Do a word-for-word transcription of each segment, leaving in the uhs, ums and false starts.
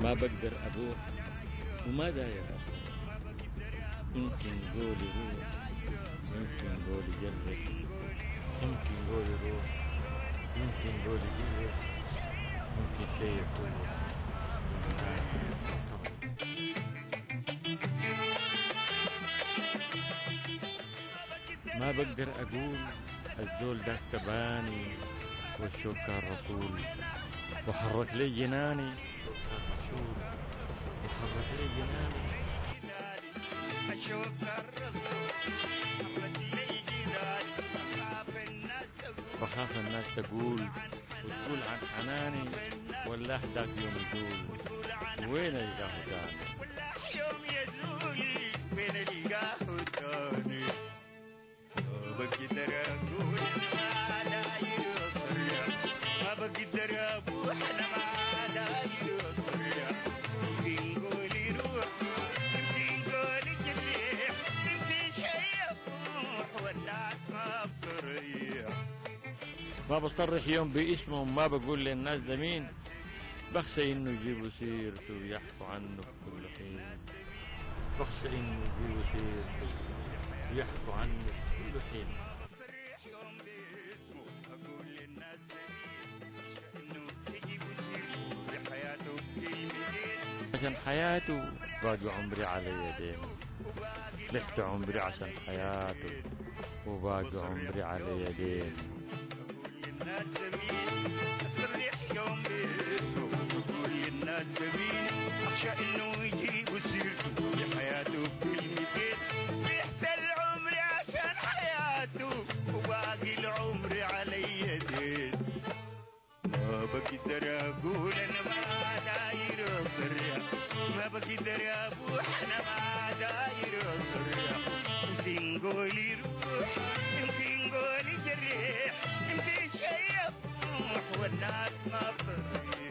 ما بقدر أروح وما داير أروح. يمكن قولي روح، يمكن قولي جرب، يمكن قولي روح، يمكن قولي جرب، يمكن شيء يكون. ما بقدر أقول الزول داك تباني والشوق كان رسول وحرك لي جناني، الرسول وحرك لي جناني. بخاف الناس تقول وتقول عن حناني، والله ذاك يوم يقول وين القاه تاني. يوم يزول وين القاه تاني. ما بقدر اقول ما داير اصرع، ما بقدر ابوح انا ما داير اصرع. يمكن قولي روح، يمكن قولي جريح، يمكن شي يفوح والناس ما بتريح. ما بصرح يوم باسمهم، ما بقول للناس ده مين، بخشى انه يجيبوا سيرته ويحكوا عنه في كل حين. بخشى انه يجيبوا سيرته ويحكوا عنه في كل حين. بصرح يوم باسمه اقول للناس بخشى انه يجيبوا سيرته بحياته بكلمتين. عشان حياته باقي عمري على يدين، لحت عمري عشان حياته وباقي عمري على يدين. الناس زميل أصرح يوم باسمه أقول للناس زميل، أخشى إنه يجيبوا سيرته بحياته بكلمتين. بيحتل عمري عشان حياته وباقي العمر على يدين. ما بقدر أقول أنا ما داير أصرح، ما بقدر أبوح أنا ما داير أصرح. يمكن قولي روح، يمكن قولي جريح، يمكن شي يفوح والناس ما بتريح.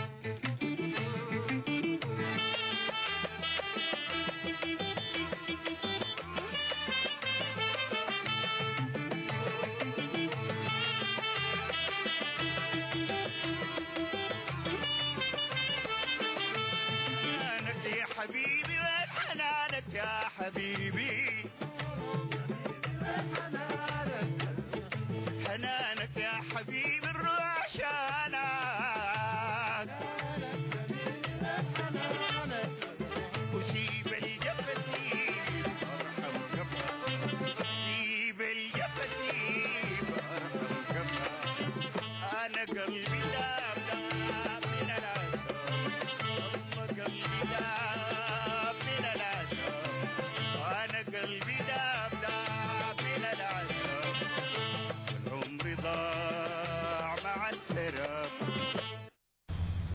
حنانك يا حبيبي وين حنانك يا حبيبي. حنانك يا حبيبي الروح عشانك.